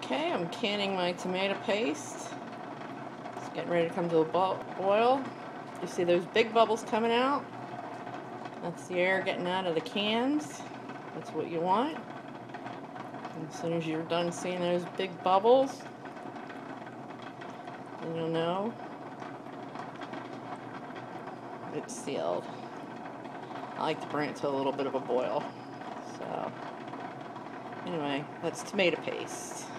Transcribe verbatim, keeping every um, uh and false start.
Okay, I'm canning my tomato paste. It's getting ready to come to a boil. You see those big bubbles coming out? That's the air getting out of the cans. That's what you want. And as soon as you're done seeing those big bubbles, then you'll know it's sealed. I like to bring it to a little bit of a boil. So, anyway, that's tomato paste.